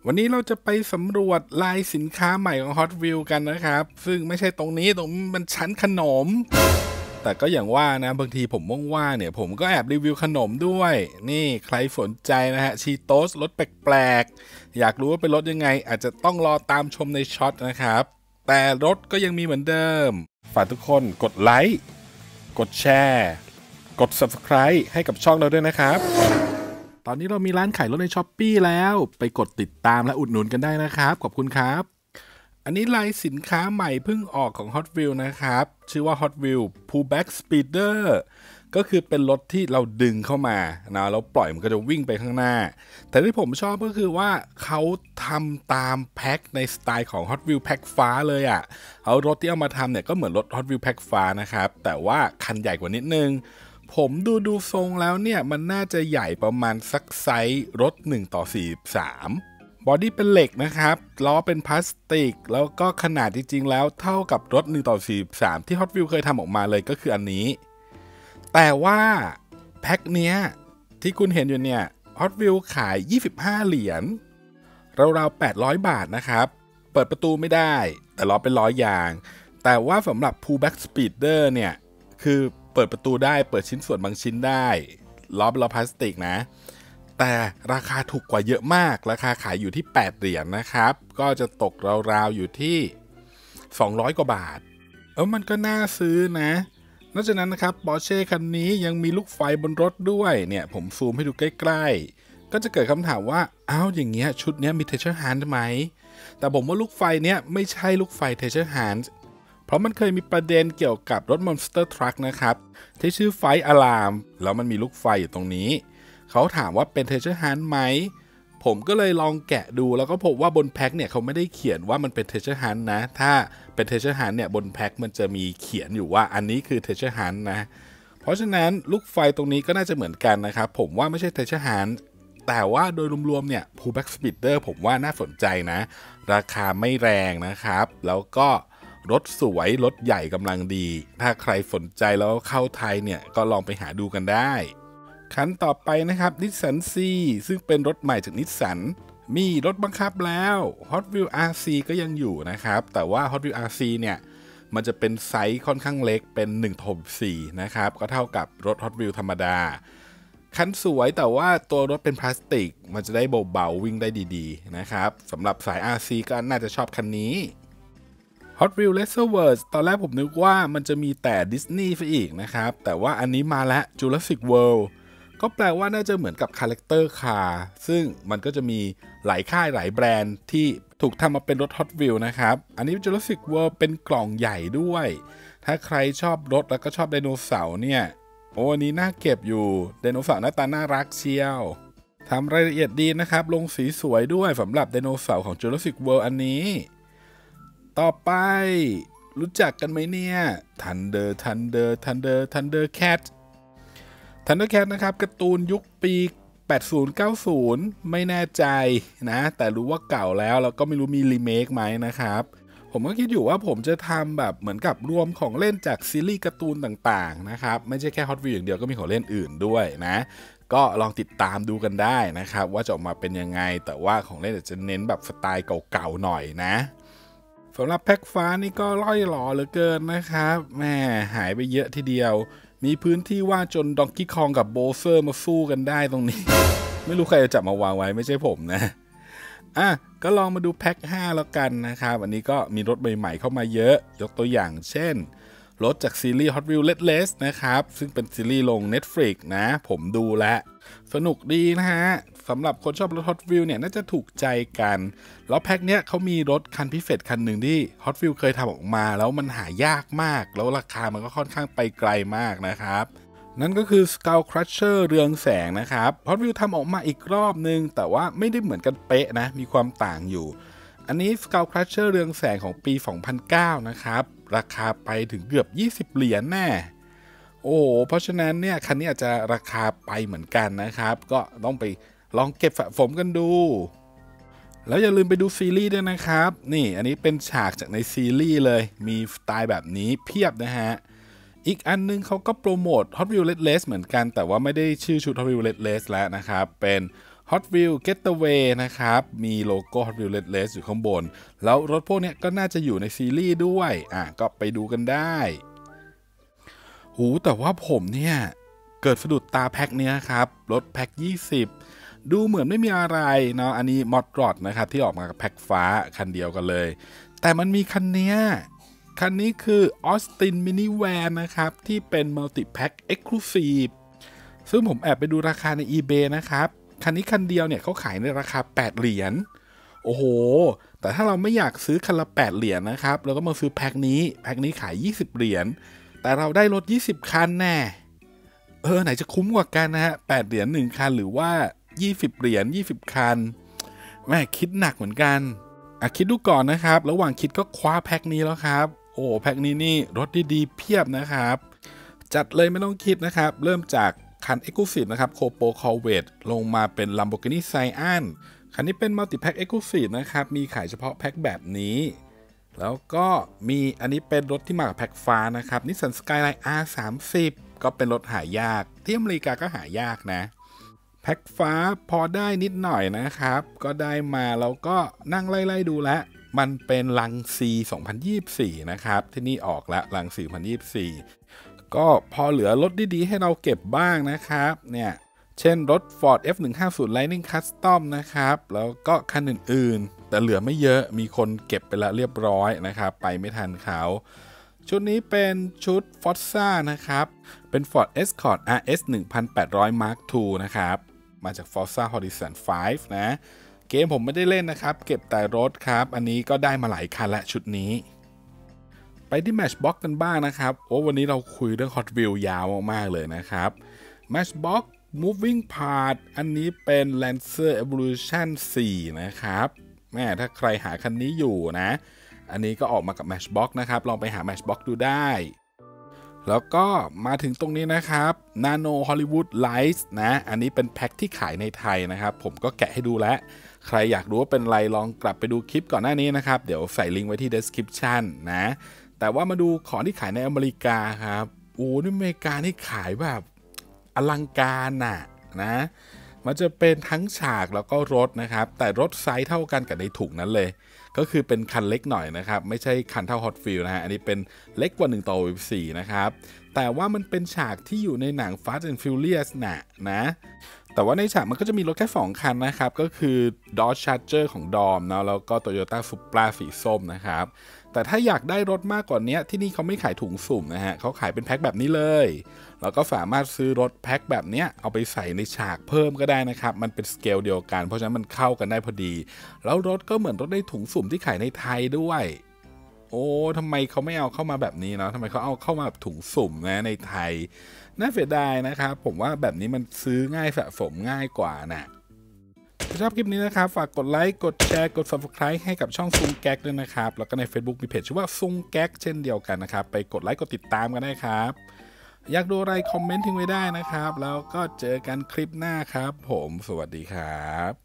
วันนี้เราจะไปสำรวจลายสินค้าใหม่ของ Hot Wheels กันนะครับซึ่งไม่ใช่ตรงนี้มันชั้นขนมแต่ก็อย่างว่านะบางทีผมว่างๆเนี่ยผมก็แอบรีวิวขนมด้วยนี่ใครสนใจนะฮะชีโตสรสแปลกๆอยากรู้ว่าเป็นรสยังไงอาจจะต้องรอตามชมในช็อตนะครับแต่รสก็ยังมีเหมือนเดิมฝากทุกคนกดไลค์กดแชร์กด Subscribe ให้กับช่องเราด้วยนะครับตอนนี้เรามีร้านขายรถใน Shopee แล้วไปกดติดตามและอุดหนุนกันได้นะครับขอบคุณครับอันนี้ลายสินค้าใหม่เพิ่งออกของ Hot Wheels นะครับชื่อว่า Hot Wheels Pullback Speeder ก็คือเป็นรถที่เราดึงเข้ามานะแล้วปล่อยมันก็จะวิ่งไปข้างหน้าแต่ที่ผมชอบก็คือว่าเขาทำตามแพ็คในสไตล์ของ Hot Wheels แพ็คฟ้าเลยอ่ะเอารถที่เอามาทำเนี่ยก็เหมือนรถ Hot Wheels แพ็คฟ้านะครับแต่ว่าคันใหญ่กว่านิดนึงผมดูทรงแล้วเนี่ยมันน่าจะใหญ่ประมาณสักไซส์รถ1:43บอดี้เป็นเหล็กนะครับล้อเป็นพลาสติกแล้วก็ขนาดจริงๆแล้วเท่ากับรถ1:43ที่ Hot Wheels เคยทำออกมาเลยก็คืออันนี้แต่ว่าแพ็คเนี้ยที่คุณเห็นอยู่เนี่ย Hot Wheels ขาย25เหรียญราวๆ800 บาทนะครับเปิดประตูไม่ได้แต่ล้อเป็นล้อยางแต่ว่าสำหรับ Pullback Speeder เนี่ยคือเปิดประตูได้เปิดชิ้นส่วนบางชิ้นได้ล้อเป็นล้อพลาสติกนะแต่ราคาถูกกว่าเยอะมากราคาขายอยู่ที่8เหรียญนะครับก็จะตกราวๆอยู่ที่200กว่าบาทมันก็น่าซื้อนะนอกจากนั้นนะครับ Porsche คันนี้ยังมีลูกไฟบนรถด้วยเนี่ยผมซูมให้ดูใกล้ๆก็จะเกิดคำถามว่าอย่างเงี้ยชุดเนี้ยมี Treasure Hunt ไหมแต่ผมว่าลูกไฟเนี้ยไม่ใช่ลูกไฟ Treasure Huntเพราะมันเคยมีประเด็นเกี่ยวกับรถ Monster Truck นะครับที่ชื่อ Fire Alarm แล้วมันมีลูกไฟอยู่ตรงนี้เขาถามว่าเป็น Treasure Hunt ไหมผมก็เลยลองแกะดูแล้วก็พบว่าบนแพ็คเนี่ยเขาไม่ได้เขียนว่ามันเป็น Treasure Hunt นะถ้าเป็น Treasure Hunt เนี่ยบนแพ็คมันจะมีเขียนอยู่ว่าอันนี้คือ Treasure Hunt นะเพราะฉะนั้นลูกไฟตรงนี้ก็น่าจะเหมือนกันนะครับผมว่าไม่ใช่ Treasure Hunt แต่ว่าโดยรวมๆเนี่ย Pullback Speeder ผมว่าน่าสนใจนะราคาไม่แรงนะครับแล้วก็รถสวยรถใหญ่กำลังดีถ้าใครสนใจแล้วเข้าไทยเนี่ยก็ลองไปหาดูกันได้คันต่อไปนะครับ Nissan C ซึ่งเป็นรถใหม่จาก Nissan มีรถบังคับแล้ว Hot Wheels RC ก็ยังอยู่นะครับแต่ว่า Hot Wheels RC เนี่ยมันจะเป็นไซส์ค่อนข้างเล็กเป็น1:4นะครับก็เท่ากับรถ Hot Wheels ธรรมดาคันสวยแต่ว่าตัวรถเป็นพลาสติกมันจะได้เบาๆวิ่งได้ดีๆนะครับสำหรับสาย RC ก็น่าจะชอบคันนี้Hot Wheels Leisure ตอนแรกผมนึกว่ามันจะมีแต่ดิสนีย์ซะอีกนะครับแต่ว่าอันนี้มาแล้ว Jurassic World ก็แปลว่าน่าจะเหมือนกับ Character Car ซึ่งมันก็จะมีหลายค่ายหลายแบรนด์ที่ถูกทำมาเป็นรถ Hot Wheels นะครับอันนี้ Jurassic World เป็นกล่องใหญ่ด้วยถ้าใครชอบรถแล้วก็ชอบไดโนเสาร์เนี่ยอันนี้น่าเก็บอยู่ไดโนเสาร์หน้าตาน่ารักเชียวทำรายละเอียดดีนะครับลงสีสวยด้วยสำหรับไดโนเสาร์ของ Jurassic World อันนี้ต่อไปรู้จักกันไหมเนี่ย Thundercat นะครับการ์ตูนยุคปี80-90ไม่แน่ใจนะแต่รู้ว่าเก่าแล้วก็ไม่รู้มีรีเมคไหมนะครับผมก็คิดอยู่ว่าผมจะทำแบบเหมือนกับรวมของเล่นจากซีรีส์การ์ตูนต่างๆนะครับไม่ใช่แค่ Hot Wheels อย่างเดียวก็มีของเล่นอื่นด้วยนะก็ลองติดตามดูกันได้นะครับว่าจะออกมาเป็นยังไงแต่ว่าของเล่นจะเน้นแบบสไตล์เก่าๆหน่อยนะสำหรับแพ็คฟ้านี่ก็ล่อยหล่อเหลือเกินนะครับแม่หายไปเยอะทีเดียวมีพื้นที่ว่างจนดองกี้คองกับโบเซอร์มาสู้กันได้ตรงนี้ ไม่รู้ใครจะจับมาวางไว้ไม่ใช่ผมนะก็ลองมาดูแพ็ค5แล้วกันนะครับอันนี้ก็มีรถใหม่ๆเข้ามาเยอะยกตัวอย่างเช่นรถจากซีรีส์ Hot Wheels Redless นะครับซึ่งเป็นซีรีส์ลง Netflix นะผมดูแล้วสนุกดีนะฮะสำหรับคนชอบรถ Hot Wheels เนี่ยน่าจะถูกใจกันแล้วแพ็คเนี้ยเขามีรถคันพิเศษคันหนึ่งที่ Hot Wheels เคยทำออกมาแล้วมันหายากมากแล้วราคามันก็ค่อนข้างไปไกลมากนะครับนั่นก็คือ Skull Crusher เรืองแสงนะครับ Hot Wheels ทำออกมาอีกรอบนึงแต่ว่าไม่ได้เหมือนกันเป๊ะนะมีความต่างอยู่อันนี้ Skull Crusher เรืองแสงของปี 2009 นะครับราคาไปถึงเกือบ20เหรียญแน่เพราะฉะนั้นเนี่ยคันนี้อาจจะราคาไปเหมือนกันนะครับก็ต้องไปลองเก็บสะสมกันดูแล้วอย่าลืมไปดูซีรีส์ด้วยนะครับนี่อันนี้เป็นฉากจากในซีรีส์เลยมีสไตล์แบบนี้เพียบนะฮะอีกอันนึงเขาก็โปรโมท Hot Wheels Redless เหมือนกันแต่ว่าไม่ได้ชื่อชุด Hot Wheels Redless แล้วนะครับเป็น Hot Wheels Getaway นะครับมีโลโก้ Hot Wheels Red Race อยู่ข้างบนแล้วรถพวกนี้ก็น่าจะอยู่ในซีรีส์ด้วยก็ไปดูกันได้แต่ว่าผมเนี่ยเกิดสะดุดตาแพ็คเนี้ยครับรถแพ็ค20ดูเหมือนไม่มีอะไรเนาะอันนี้มอดรอดนะครับที่ออกมากับแพ็คฟ้าคันเดียวกันเลยแต่มันมีคันนี้คือ Austin Minivan นะครับที่เป็น Multi Pack Exclusive ซึ่งผมแอบไปดูราคาใน eBay นะครับคันนี้คันเดียวเนี่ยเขาขายในราคา8เหรียญโอ้โหแต่ถ้าเราไม่อยากซื้อคันละ8เหรียญนะครับเราก็มาซื้อแพ็คนี้ขาย20เหรียญแต่เราได้รถ20คันแน่ไหนจะคุ้มกว่ากันนะฮะ8เหรียญ1คันหรือว่า20เหรียญ20คันแม่คิดหนักเหมือนกันคิดดูก่อนนะครับระหว่างคิดก็คว้าแพ็คนี้แล้วครับแพ็คนี้นี่รถดีๆเพียบนะครับจัดเลยไม่ต้องคิดนะครับเริ่มจากคัน Exclusive นะครับ Copo Corvette ลงมาเป็น Lamborghini Sian คันนี้เป็น Multi Pack Exclusive นะครับมีขายเฉพาะแพ็คแบบนี้แล้วก็มีอันนี้เป็นรถที่มากับแพ็คฟ้านะครับ Nissan Skyline R30 ก็เป็นรถหายากที่อเมริกาก็หายากนะแพ็คฟ้าพอได้นิดหน่อยนะครับก็ได้มาแล้วก็นั่งไล่ๆดูแล้วมันเป็นลังซี2024นะครับที่นี่ออกแล้วลังซี2024ก็พอเหลือรถดีๆให้เราเก็บบ้างนะครับเนี่ยเช่นรถ Ford F150 Lightning Custom นะครับแล้วก็คันอื่นๆแต่เหลือไม่เยอะมีคนเก็บไปแล้วเรียบร้อยนะครับไปไม่ทันเขาชุดนี้เป็นชุด Forza นะครับเป็น Ford Escort RS 1800 Mark II นะครับมาจาก Forza Horizon 5 นะเกมผมไม่ได้เล่นนะครับเก็บแต่รถครับอันนี้ก็ได้มาหลายคันและชุดนี้ไปที่ Matchbox กันบ้างนะครับวันนี้เราคุยเรื่อง Hot Wheels ยาวมากๆเลยนะครับ Matchbox Moving Part อันนี้เป็น Lancer Evolution 4 นะครับแม่ถ้าใครหาคันนี้อยู่นะอันนี้ก็ออกมากับ Matchbox นะครับลองไปหา Matchbox ดูได้แล้วก็มาถึงตรงนี้นะครับ Nano Hollywood Lights นะอันนี้เป็นแพ็คที่ขายในไทยนะครับผมก็แกะให้ดูแล้วใครอยากรู้ว่าเป็นไรลองกลับไปดูคลิปก่อนหน้านี้นะครับเดี๋ยวใส่ลิงก์ไว้ที่ description นะแต่ว่ามาดูของที่ขายในอเมริกาครับในอเมริกานี่ขายแบบอลังการนะมันจะเป็นทั้งฉากแล้วก็รถนะครับแต่รถไซส์เท่ากันกับในถุงนั้นเลยก็คือเป็นคันเล็กหน่อยนะครับไม่ใช่คันเท่า Hot Wheels นะฮะอันนี้เป็นเล็กกว่า1:4นะครับแต่ว่ามันเป็นฉากที่อยู่ในหนัง Fast and Furious นะแต่ว่าในฉากมันก็จะมีรถแค่2คันนะครับก็คือ Dodge Charger ของดอมนะแล้วก็ Toyota Supra สีส้มนะครับแต่ถ้าอยากได้รถมากกว่านี้ที่นี่เขาไม่ขายถุงสุ่มนะฮะเขาขายเป็นแพ็คแบบนี้เลยแล้วก็สามารถซื้อรถแพ็คแบบนี้เอาไปใส่ในฉากเพิ่มก็ได้นะครับมันเป็นสเกลเดียวกันเพราะฉะนั้นมันเข้ากันได้พอดีแล้วรถก็เหมือนรถในถุงสุ่มที่ขายในไทยด้วยทำไมเขาไม่เอาเข้ามาแบบนี้เนาะทำไมเขาเอาเข้ามาแบบถุงสุ่มนะในไทยน่าเสียดายนะครับผมว่าแบบนี้มันซื้อง่ายสะสมง่ายกว่านะถ้าชอบคลิปนี้นะครับฝากกดไลค์กดแชร์กด Subscribe ให้กับช่องซุงแก๊กด้วยนะครับแล้วก็ใน Facebook มีเพจชื่อว่าซุงแก๊กเช่นเดียวกันนะครับไปกดไลค์กดติดตามกันได้ครับอยากดูอะไรคอมเมนต์ทิ้งไว้ได้นะครับแล้วก็เจอกันคลิปหน้าครับผมสวัสดีครับ